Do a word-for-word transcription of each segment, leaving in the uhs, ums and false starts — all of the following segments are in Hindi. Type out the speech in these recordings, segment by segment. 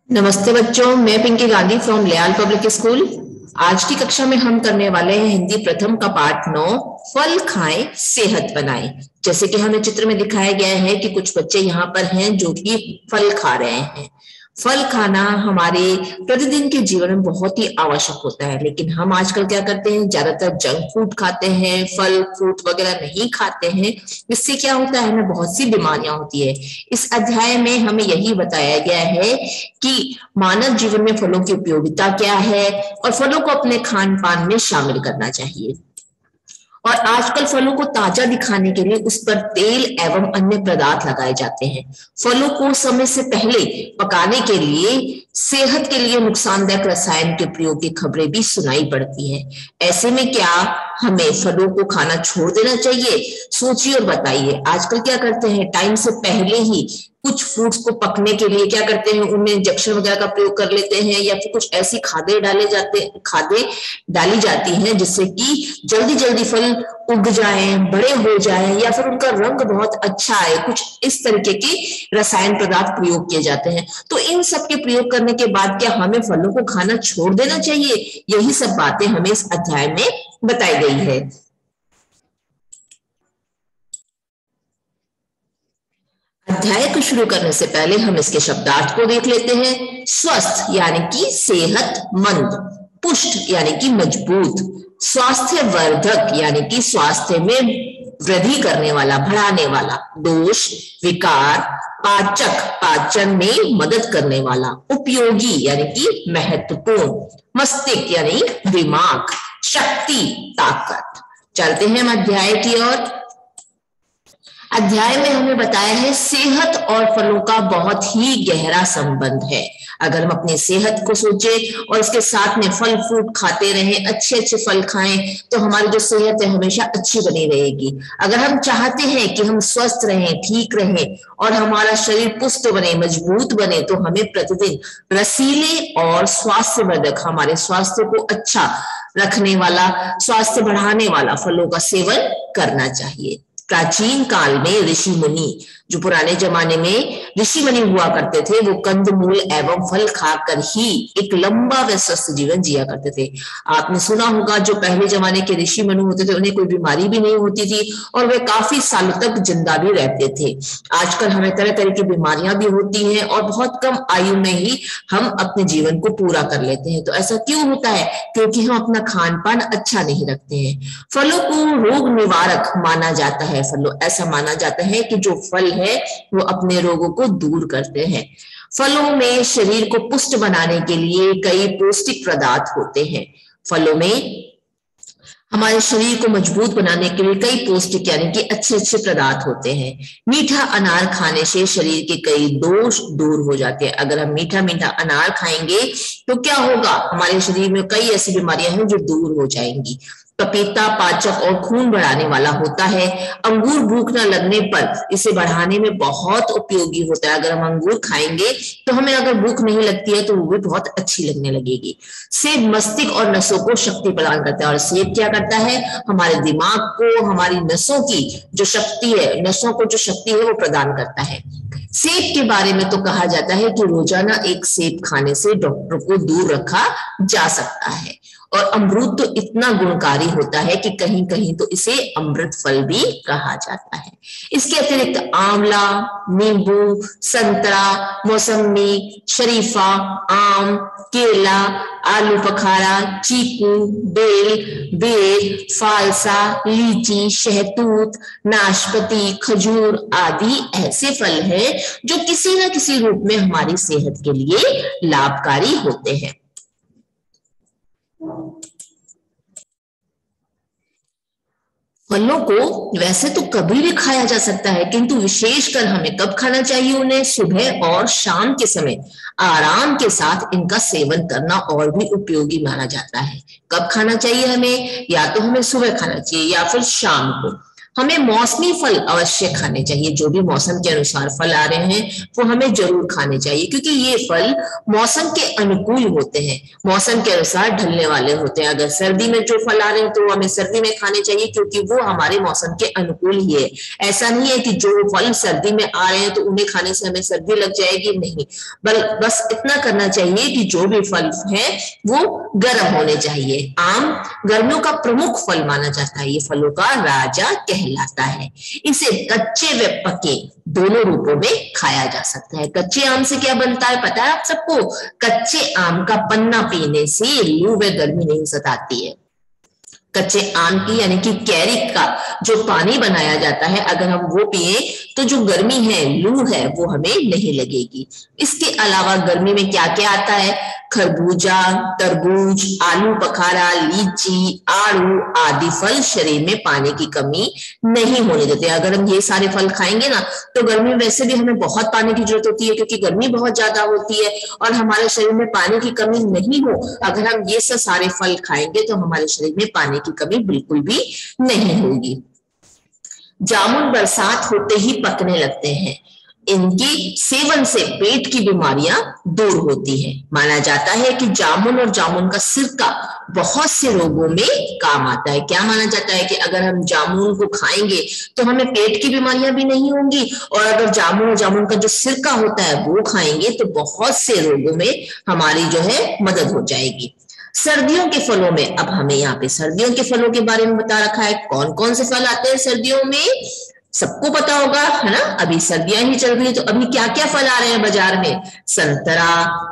नमस्ते बच्चों, मैं पिंकी गांधी फ्रॉम लेआल पब्लिक स्कूल। आज की कक्षा में हम करने वाले हैं हिंदी प्रथम का पाठ नौ, फल खाएं सेहत बनाएं। जैसे कि हमें चित्र में दिखाया गया है कि कुछ बच्चे यहाँ पर हैं जो कि फल खा रहे हैं। फल खाना हमारे प्रतिदिन के जीवन में बहुत ही आवश्यक होता है, लेकिन हम आजकल क्या करते हैं, ज्यादातर जंक फूड खाते हैं, फल फ्रूट वगैरह नहीं खाते हैं। इससे क्या होता है, हमें बहुत सी बीमारियां होती है। इस अध्याय में हमें यही बताया गया है कि मानव जीवन में फलों की उपयोगिता क्या है और फलों को अपने खान पान में शामिल करना चाहिए। और आजकल फलों को ताजा दिखाने के लिए उस पर तेल एवं अन्य पदार्थ लगाए जाते हैं। फलों को समय से पहले पकाने के लिए सेहत के लिए नुकसानदायक रसायन के प्रयोग की खबरें भी सुनाई पड़ती हैं। ऐसे में क्या हमें फलों को खाना छोड़ देना चाहिए? सोचिए और बताइए। आजकल क्या करते हैं, टाइम से पहले ही कुछ फ्रूट्स को पकने के लिए क्या करते हैं, उनमें इंजेक्शन वगैरह का प्रयोग कर लेते हैं, या फिर कुछ ऐसी खादें डाले जाते खादें डाली जाती हैं जिससे कि जल्दी जल्दी फल उग जाएं, बड़े हो जाएं, या फिर उनका रंग बहुत अच्छा आए। कुछ इस तरीके के रसायन पदार्थ प्रयोग किए जाते हैं। तो इन सब के प्रयोग करने के बाद क्या हमें फलों को खाना छोड़ देना चाहिए? यही सब बातें हमें इस अध्याय में बताई गई है। अध्याय को शुरू करने से पहले हम इसके शब्दार्थ को देख लेते हैं। स्वस्थ यानी कि सेहतमंद, पुष्ट यानी कि मजबूत, स्वास्थ्य वर्धक यानी कि स्वास्थ्य में वृद्धि करने वाला, बढ़ाने वाला, दोष, विकार, पाचक पाचन में मदद करने वाला, उपयोगी यानी कि महत्वपूर्ण, मस्तिष्क यानी दिमाग, शक्ति ताकत। चलते हैं हम अध्याय की ओर। अध्याय में हमें बताया है सेहत और फलों का बहुत ही गहरा संबंध है। अगर हम अपनी सेहत को सोचें और उसके साथ में फल फ्रूट खाते रहें, अच्छे अच्छे फल खाएं, तो हमारी जो सेहत है हमेशा अच्छी बनी रहेगी। अगर हम चाहते हैं कि हम स्वस्थ रहें, ठीक रहें और हमारा शरीर पुष्ट बने, मजबूत बने, तो हमें प्रतिदिन रसीले और स्वास्थ्यवर्धक, हमारे स्वास्थ्य को अच्छा रखने वाला, स्वास्थ्य बढ़ाने वाला फलों का सेवन करना चाहिए। प्राचीन काल में ऋषि मुनि, जो पुराने जमाने में ऋषि मुनि हुआ करते थे, वो कंदमूल एवं फल खाकर ही एक लंबा व स्वस्थ जीवन जिया करते थे। आपने सुना होगा, जो पहले जमाने के ऋषि मुनि होते थे उन्हें कोई बीमारी भी नहीं होती थी और वे काफी सालों तक जिंदा भी रहते थे। आजकल हमें तरह तरह की बीमारियां भी होती हैं और बहुत कम आयु में ही हम अपने जीवन को पूरा कर लेते हैं। तो ऐसा क्यों होता है? क्योंकि हम अपना खान पान अच्छा नहीं रखते हैं। फलों को रोग निवारक माना जाता है। फलों ऐसा माना जाता है कि जो फल है वो अपने रोगों को दूर करते हैं। फलों में शरीर को पुष्ट बनाने के लिए कई पौष्टिक पदार्थ होते हैं। फलों में हमारे शरीर को मजबूत बनाने के लिए कई पौष्टिक यानी कि अच्छे अच्छे पदार्थ होते हैं। मीठा अनार खाने से शरीर के कई दोष दूर हो जाते हैं। अगर हम मीठा मीठा अनार खाएंगे तो क्या होगा, हमारे शरीर में कई ऐसी बीमारियां हैं जो दूर हो जाएंगी। पपीता पाचक और खून बढ़ाने वाला होता है। अंगूर भूख न लगने पर इसे बढ़ाने में बहुत उपयोगी होता है। अगर हम अंगूर खाएंगे तो हमें अगर भूख नहीं लगती है तो वो भी बहुत अच्छी लगने लगेगी। सेब मस्तिष्क और नसों को शक्ति प्रदान करता है। और सेब क्या करता है, हमारे दिमाग को, हमारी नसों की जो शक्ति है, नसों को जो शक्ति है वो प्रदान करता है। सेब के बारे में तो कहा जाता है कि रोजाना एक सेब खाने से डॉक्टर को दूर रखा जा सकता है। और अमरूद तो इतना गुणकारी होता है कि कहीं कहीं तो इसे अमृत फल भी कहा जाता है। इसके अतिरिक्त आंवला, नींबू, संतरा, मौसमी, शरीफा, आम, केला, आलू बुखारा, चीकू, बेल, बेर, फालसा, लीची, शहतूत, नाशपाती, खजूर आदि ऐसे फल हैं जो किसी न किसी रूप में हमारी सेहत के लिए लाभकारी होते हैं। फलों को वैसे तो कभी भी खाया जा सकता है, किंतु विशेषकर हमें कब खाना चाहिए? उन्हें सुबह और शाम के समय आराम के साथ इनका सेवन करना और भी उपयोगी माना जाता है। कब खाना चाहिए हमें? या तो हमें सुबह खाना चाहिए या फिर शाम को। हमें मौसमी फल अवश्य खाने चाहिए। जो भी मौसम के अनुसार फल आ रहे हैं वो हमें जरूर खाने चाहिए, क्योंकि ये फल मौसम के अनुकूल होते हैं, मौसम के अनुसार ढलने वाले होते हैं। अगर सर्दी में जो फल आ रहे हैं तो वो हमें सर्दी में खाने चाहिए, क्योंकि वो हमारे मौसम के अनुकूल ही है। ऐसा नहीं है कि जो फल सर्दी में आ रहे हैं तो उन्हें खाने से हमें सर्दी लग जाएगी, नहीं। बल बस इतना करना चाहिए कि जो भी फल है वो गर्म होने चाहिए। आम गर्मियों का प्रमुख फल माना जाता है, ये फलों का राजा कहलाता है। इसे कच्चे व पके दोनों रूपों में खाया जा सकता है। कच्चे आम से क्या बनता है पता है आप सबको? कच्चे आम का पन्ना पीने से लू व गर्मी नहीं सताती है। कच्चे आम की यानी कि कैरी का जो पानी बनाया जाता है, अगर हम वो पिए तो जो गर्मी है, लू है, वो हमें नहीं लगेगी। इसके अलावा गर्मी में क्या क्या आता है? खरबूजा, तरबूज, आलू बखारा, लीची, आड़ू आदि फल शरीर में पानी की कमी नहीं होने देते। अगर हम ये सारे फल खाएंगे ना तो गर्मी में वैसे भी हमें बहुत पानी की जरूरत होती है, क्योंकि गर्मी बहुत ज्यादा होती है और हमारे शरीर में पानी की कमी नहीं हो, अगर हम ये सब सारे फल खाएंगे तो हमारे शरीर में पानी की कमी बिल्कुल भी नहीं होगी। जामुन बरसात होते ही पकने लगते हैं। इनके सेवन से पेट की बीमारियां दूर होती है। माना जाता है कि जामुन और जामुन का सिरका बहुत से रोगों में काम आता है। क्या माना जाता है कि अगर हम जामुन को खाएंगे तो हमें पेट की बीमारियां भी नहीं होंगी, और अगर जामुन और जामुन का जो सिरका होता है वो खाएंगे तो बहुत से रोगों में हमारी जो है मदद हो जाएगी। सर्दियों के फलों में, अब हमें यहाँ पे सर्दियों के फलों के बारे में बता रखा है। कौन कौन से फल आते हैं सर्दियों में? सबको पता होगा, है ना? अभी सर्दियां ही चल रही है तो अभी क्या क्या फल आ रहे हैं बाजार में? संतरा,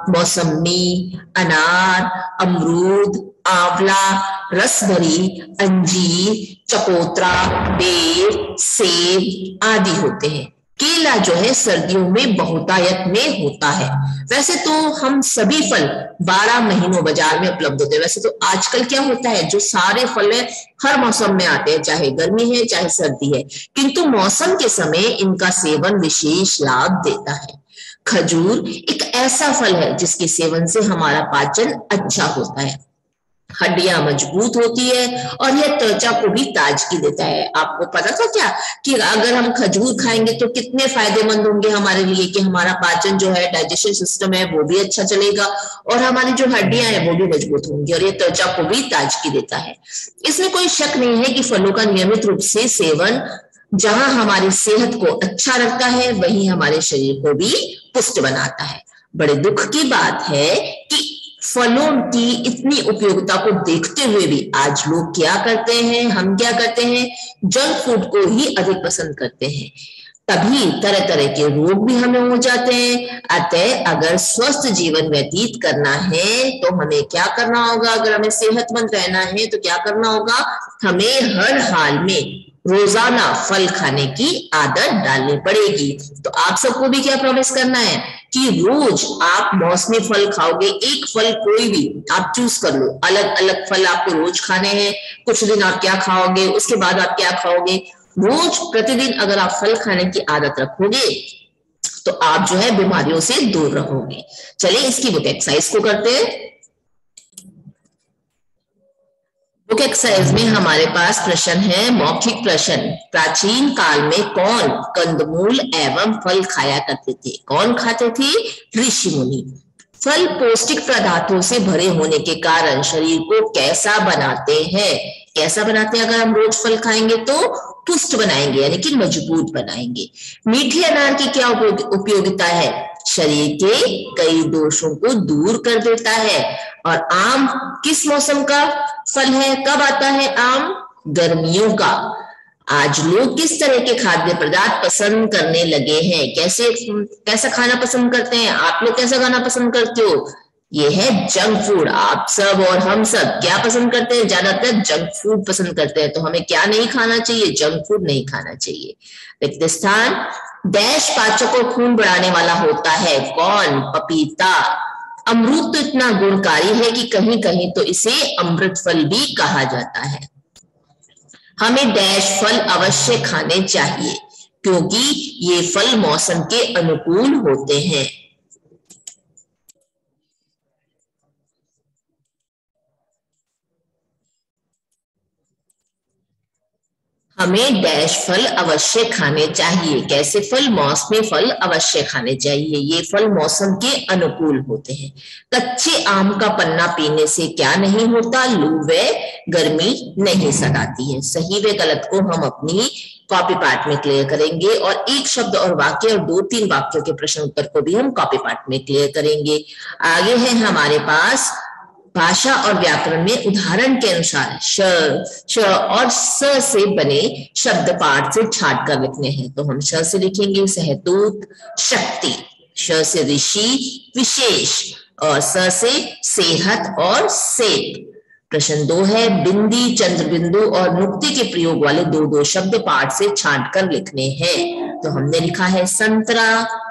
मौसमी, अनार, अमरूद, आंवला, रसभरी, अंजीर, चकोतरा, बेर, सेब आदि होते हैं। केला जो है सर्दियों में बहुतायत में होता है। वैसे तो हम सभी फल बारह महीनों बाजार में उपलब्ध होते हैं। वैसे तो आजकल क्या होता है, जो सारे फल है हर मौसम में आते हैं, चाहे गर्मी है चाहे सर्दी है, किंतु मौसम के समय इनका सेवन विशेष लाभ देता है। खजूर एक ऐसा फल है जिसके सेवन से हमारा पाचन अच्छा होता है, हड्डियां मजबूत होती है और यह त्वचा को भी ताजगी देता है। आपको पता था क्या कि अगर हम खजूर खाएंगे तो कितने फायदेमंद होंगे हमारे लिए, कि हमारा पाचन जो है, डाइजेशन सिस्टम है, वो भी अच्छा चलेगा और हमारी जो हड्डियां हैं वो भी मजबूत होंगी और ये त्वचा को भी ताजगी देता है। इसमें कोई शक नहीं है कि फलों का नियमित रूप से सेवन जहां हमारी सेहत को अच्छा रखता है वहीं हमारे शरीर को भी पुष्ट बनाता है। बड़े दुख की बात है कि फलों की इतनी उपयोगिता को देखते हुए भी आज लोग क्या करते हैं, हम क्या करते हैं, जंक फूड को ही अधिक पसंद करते हैं। तभी तरह तरह के रोग भी हमें हो जाते हैं। अतः अगर स्वस्थ जीवन व्यतीत करना है तो हमें क्या करना होगा? अगर हमें सेहतमंद रहना है तो क्या करना होगा? हमें हर हाल में रोजाना फल खाने की आदत डालनी पड़ेगी। तो आप सबको भी क्या प्रॉमिस करना है कि रोज आप मौसमी फल खाओगे। एक फल कोई भी आप चूज कर लो, अलग अलग फल आपको रोज खाने हैं। कुछ दिन आप क्या खाओगे, उसके बाद आप क्या खाओगे। रोज प्रतिदिन अगर आप फल खाने की आदत रखोगे तो आप जो है बीमारियों से दूर रहोगे। चलिए इसकी बुक एक्सरसाइज को करते हैं। बुक एक्सरसाइज में हमारे पास प्रश्न है, मौखिक प्रश्न। प्राचीन काल में कौन कंदमूल एवं फल खाया करते थे? कौन खाते थे? ऋषि मुनि। फल पौष्टिक पदार्थों से भरे होने के कारण शरीर को कैसा बनाते हैं? कैसा बनाते हैं? अगर हम रोज फल खाएंगे तो पुष्ट बनाएंगे, यानी कि मजबूत बनाएंगे। मीठे अनार की क्या उपयोगिता है? शरीर के कई दोषों को दूर कर देता है। और आम किस मौसम का फल है? कब आता है आम? गर्मियों का। आज लोग किस तरह के खाद्य पदार्थ पसंद करने लगे हैं? कैसे कैसा खाना पसंद करते हैं? आप लोग कैसा खाना पसंद करते हो? ये है जंक फूड। आप सब और हम सब क्या पसंद करते हैं? ज्यादातर जंक फूड पसंद करते हैं। तो हमें क्या नहीं खाना चाहिए? जंक फूड नहीं खाना चाहिए। रिक्त स्थान, डैश पाचक और खून बढ़ाने वाला होता है। कौन? पपीता। अमरूद तो इतना गुणकारी है कि कहीं कहीं तो इसे अमृत फल भी कहा जाता है। हमें डैश फल अवश्य खाने चाहिए क्योंकि ये फल मौसम के अनुकूल होते हैं। हमें डैश फल अवश्य खाने चाहिए। कैसे फल? मौसमी फल अवश्य खाने चाहिए, ये फल मौसम के अनुकूल होते हैं। कच्चे आम का पन्ना पीने से क्या नहीं होता? लू व गर्मी नहीं सताती है। सही व गलत को हम अपनी कॉपी पार्ट में क्लियर करेंगे और एक शब्द और वाक्य और दो तीन वाक्यों के प्रश्न उत्तर को भी हम कॉपी पार्ट में क्लियर करेंगे। आगे है हमारे पास भाषा और व्याकरण में उदाहरण के अनुसार श, श और स से बने शब्द पाठ से छाट कर लिखने हैं। तो हम श से लिखेंगे सहतूत शक्ति, श से ऋषि विशेष और स से सेहत और सेब। प्रश्न दो है बिंदी, चंद्र बिंदु और नुक्ते के प्रयोग वाले दो दो शब्द पाठ से छाट कर लिखने हैं। तो हमने लिखा है संतरा,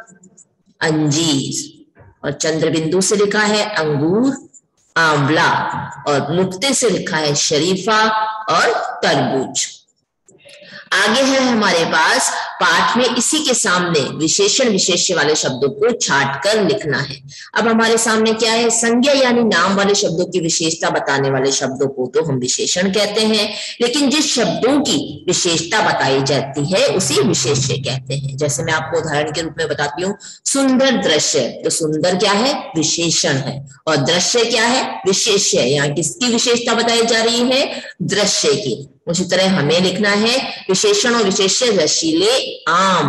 अंजीर और चंद्र बिंदु से लिखा है अंगूर, आंवला और नुक्ते से लिखा है शरीफा और तरबूज। आगे है हमारे पास पाठ में इसी के सामने विशेषण विशेष्य वाले शब्दों को छाट कर लिखना है। अब हमारे सामने क्या है? संज्ञा यानी नाम वाले शब्दों की विशेषता बताने वाले शब्दों को तो हम विशेषण कहते हैं, लेकिन जिस शब्दों की विशेषता बताई जाती है उसे विशेष्य कहते हैं। जैसे मैं आपको उदाहरण के रूप में बताती हूँ, सुंदर दृश्य, तो सुंदर क्या है? विशेषण है और दृश्य क्या है? विशेष्य है। यहाँ किसकी विशेषता बताई जा रही है? दृश्य की। उसी तरह हमें लिखना है विशेषण और विशेष्य, रसीले आम,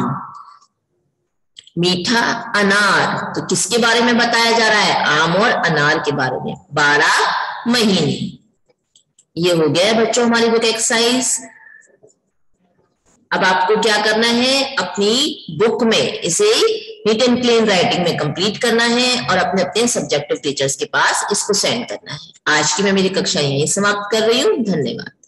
मीठा अनार, तो किसके बारे में बताया जा रहा है? आम और अनार के बारे में। बारह महीने, ये हो गया बच्चों हमारी बुक एक्सरसाइज। अब आपको क्या करना है? अपनी बुक में इसे नीट एंड क्लीन राइटिंग में कंप्लीट करना है और अपने अपने सब्जेक्टिव टीचर्स के पास इसको सेंड करना है। आज की मैं मेरी कक्षा यहीं समाप्त कर रही हूँ। धन्यवाद।